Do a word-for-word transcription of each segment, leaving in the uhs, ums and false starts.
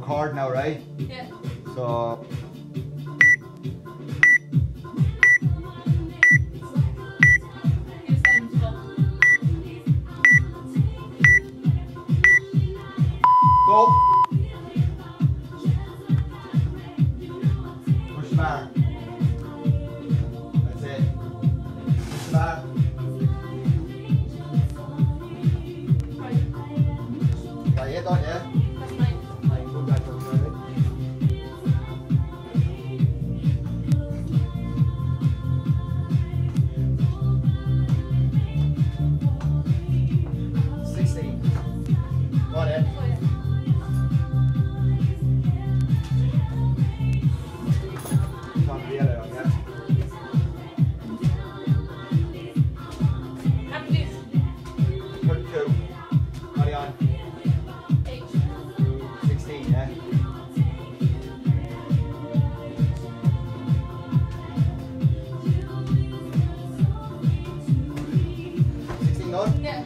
record now, right? Yeah. So. Go. Push the bar. That's it. Push the bar. Got it, don't you? That's mine. Fine, go back, go back. Sixteen. Got it. Oh, yeah. Come on, the other one, yeah. How many days? Thirty-two. Carry on. Eight. Sixteen, yeah. Sixteen done? Yeah.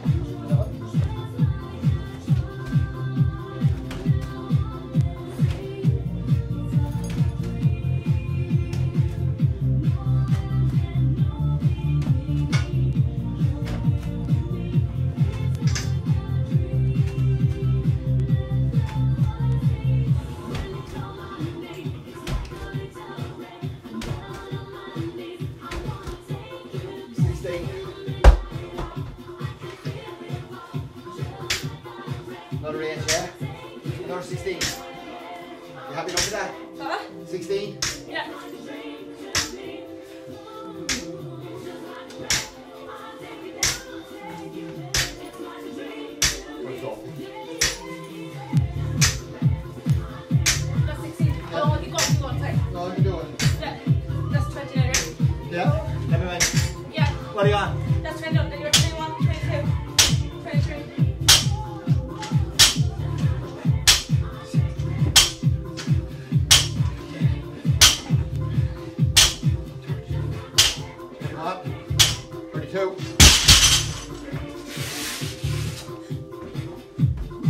Sixteen. Another range, yeah? Another sixteen. You happy enough with that? Huh? Sixteen? Yeah. What's up? That's sixteen. How long have you got? You got time? No, you can do it. Yeah. That's twenty-nine, right? Yeah? Let me win. Yeah. What are you on? That's twenty-one. Then you're twenty-one, twenty-two, twenty-three. Come on. Thirty-two.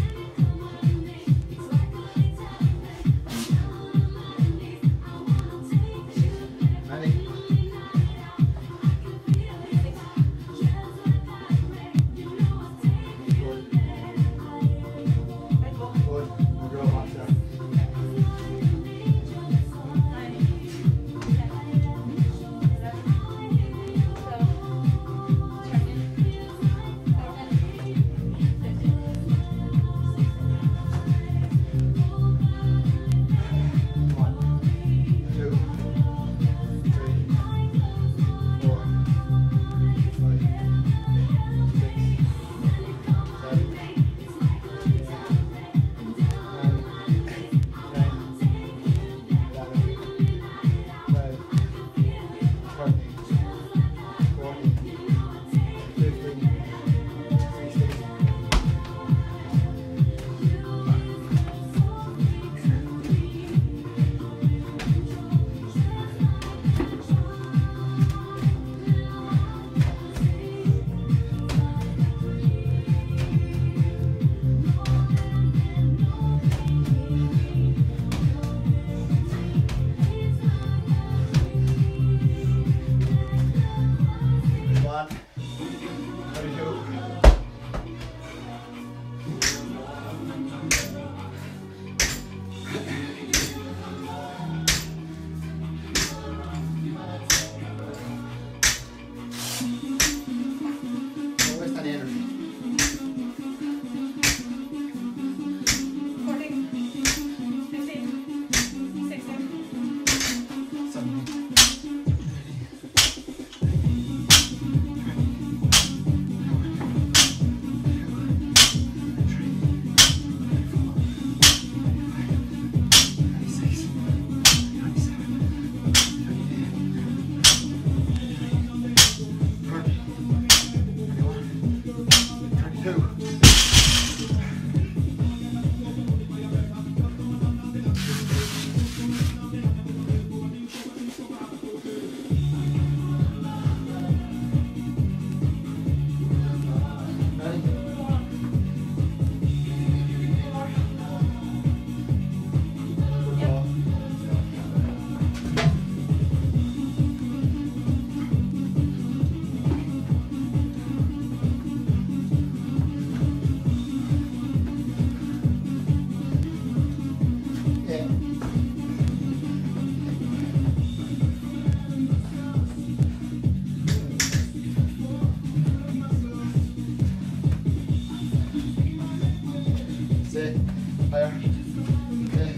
Higher. Yeah.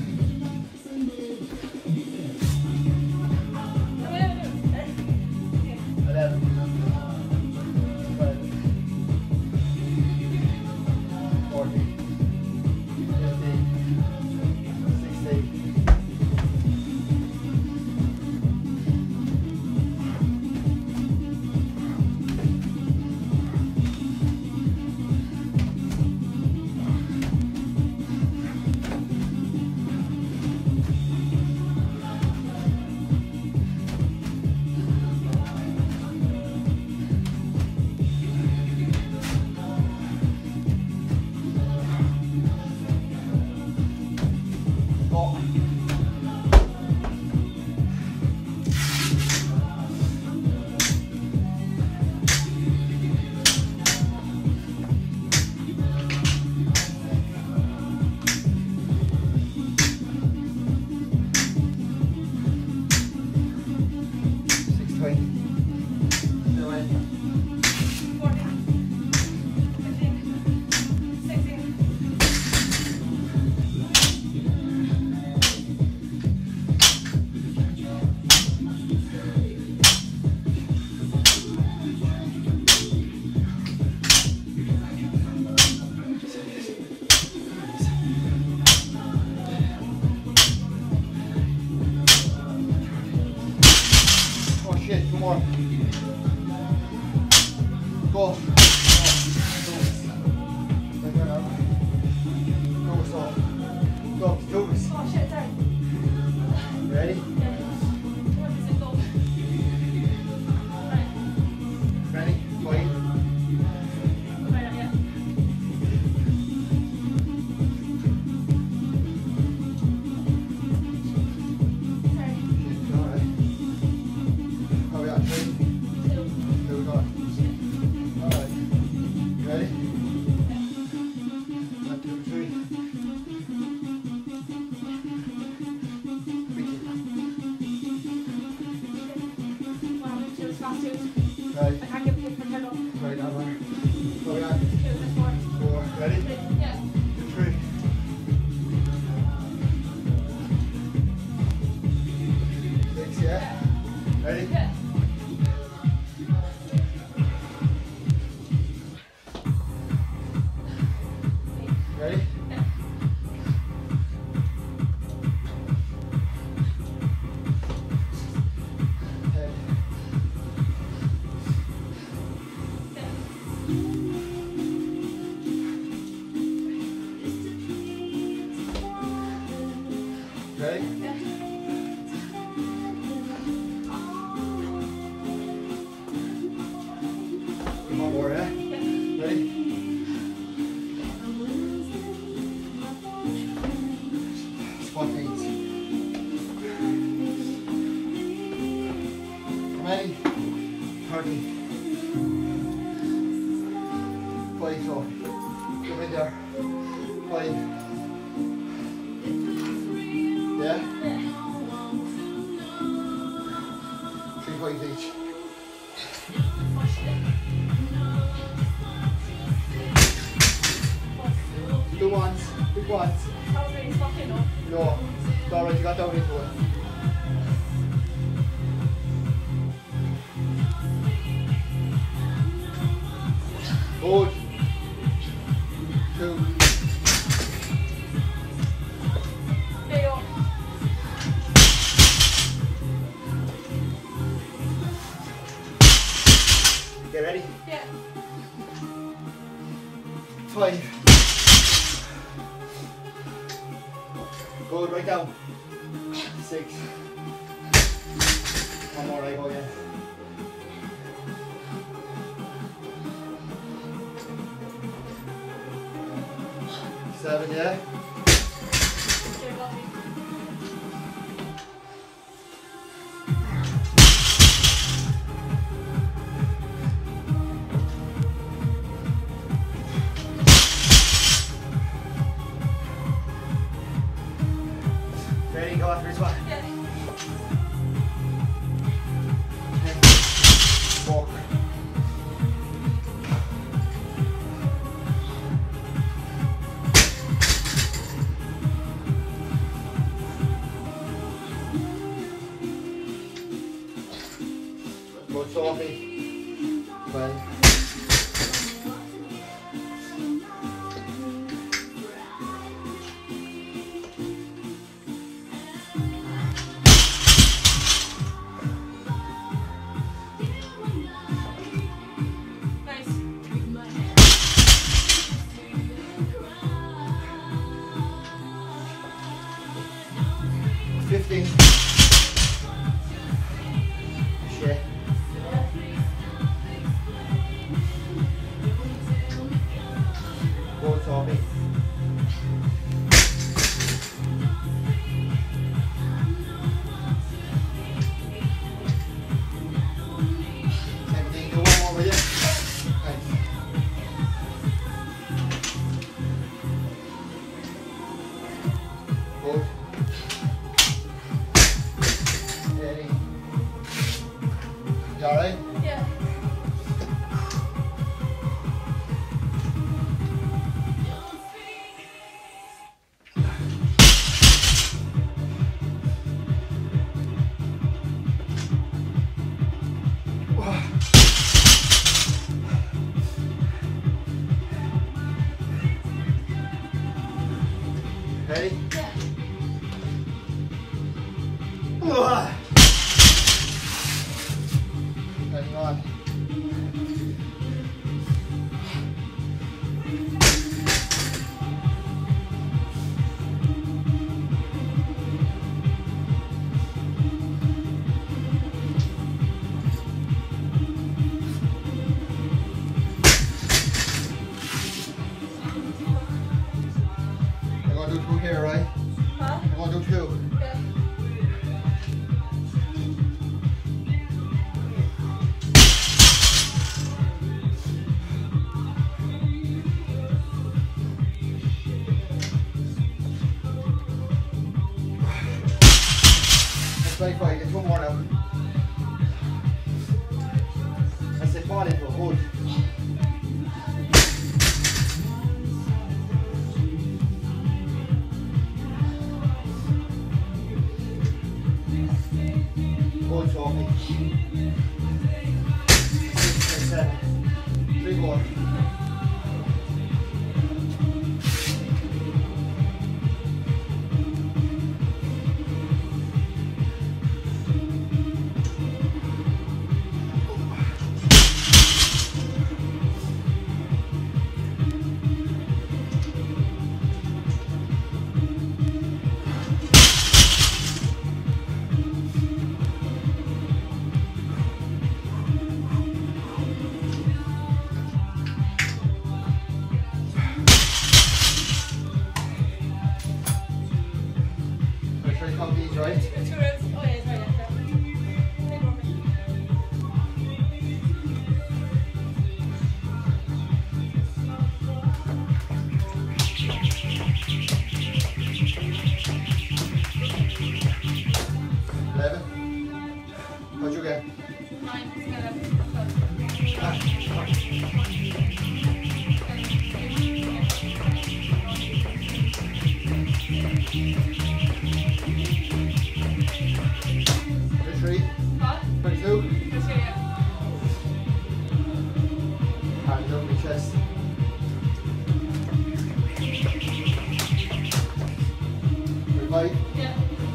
eleven. twelve. fourteen. fifteen. sixteen. Go. Go. Go. Oh shit, sorry. Ready? Yeah. What is it called? Right. Ready? Wait. Right, yeah. Sorry. Alright. How we at? Three? Two. Two, we got. Alright. Ready? One, two, three. One, two, fast two. Right. I can't give a kick from head off. Right, that one. How we at? Two, that's four. Four. Ready? Three. Yeah. Two, three. Six, yeah? Ready? Yeah. Ready? Yeah. Ten. Ready? Yeah. One more, yeah? Yeah. Ready? Squat gains. How many? thirty. Five, so come in there. Five. Yeah? Three fives each. Oh shit. Two ones, big ones. That was really fucking no. No, it's alright, you got down into it. Good. Two. There you go. Get ready? Yeah. Five. Good, right down. Six. One more, I go, yeah. Seven, yeah? There you go. Ready, go after this one. Yeah. Walk. Sophie. Well. fifteen. Shit. Go Tommy. seventeen, do one more with you. Nice. Good. You alright? Yeah. Ready? Yeah. Hang on. I'm gonna do two here, right? Huh? I'm gonna do two. Yeah. twenty-five, get two more now. I said fall into a hood. Good, Sophie. Six and seven. Three more. Try to count these, right? Two rounds. Oh yeah, it's right. Yeah. Take one. eleven. What'd you get? Nine. It's gonna twenty-three. Huh? twenty-two. That's good, yeah. Hands over my chest. twenty-five. Yeah.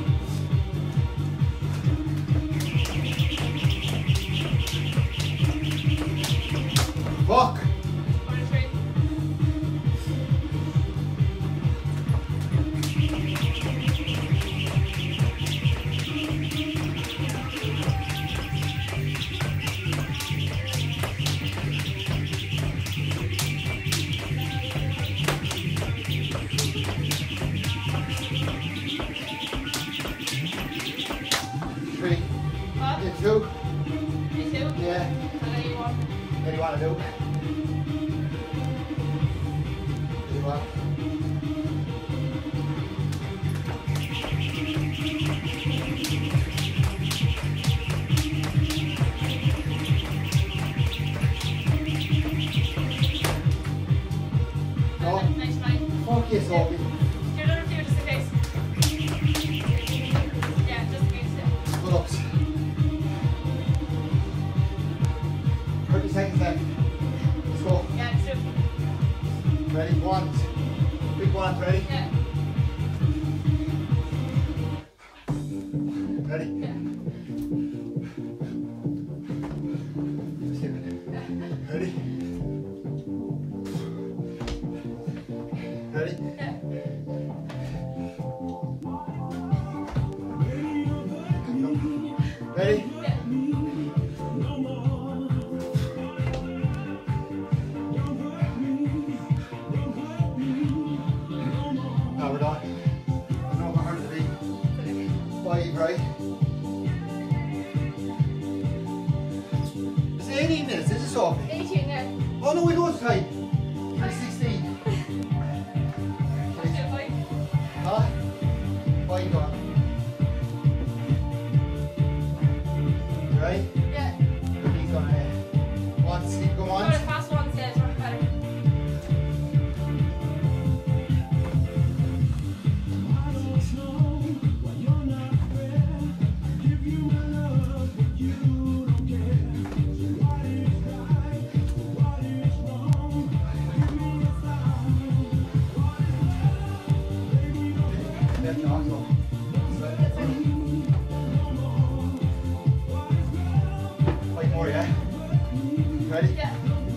Fuck! Twenty-three. Three. Huh? Yeah, two. Me too. Yeah. And then you want. What do you want to do? What do you want? No? Nice nine. Fuck you, Sophie. Do another two just in case. Yeah, just in case. Yeah. Pull ups. go on, ready? Yeah. Ready? Yeah. Ready? Ready? Yeah. Ready? Yeah. Now we're done. I don't know how hard to be. Five, right? It's eighteen minutes, is it, Sophie? eighteen, yeah. Oh no, we know it's time. It's sixteen. Let's do five. Huh? Five gone. Right? Yeah. He's gonna uh, once, keep going Go once. to fast ones, yeah, it's working better. Left nostril. Five more, yeah? Ready? Yeah.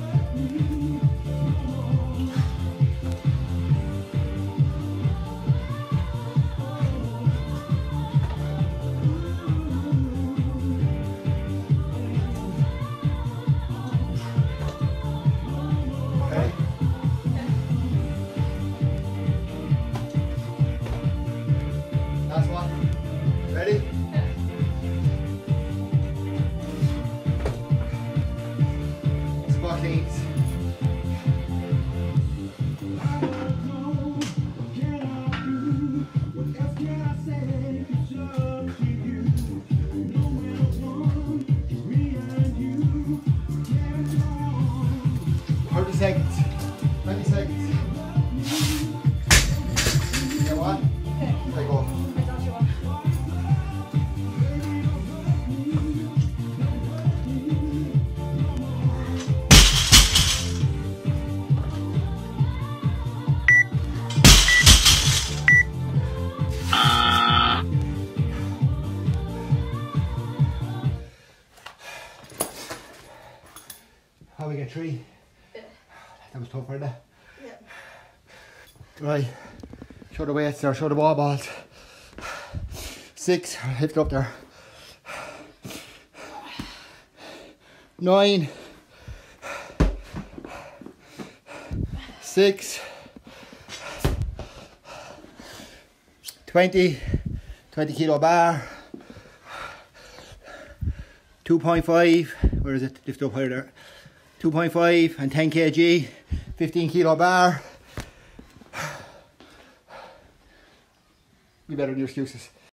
Ready? Last one. Ready? Squat cleans. thirty seconds. twenty seconds. Yeah, one. There you go. I don't you want. How we get three? Yeah. That was tough, wasn't it? Yeah. Right. Show the weights there, show the ball balls. Six, lift it up there. Nine. Six. Twenty. Twenty kilo bar. Two point five. Where is it? Lift it up higher there. Two point five and ten kilograms. Fifteen kilo bar. We better do excuses.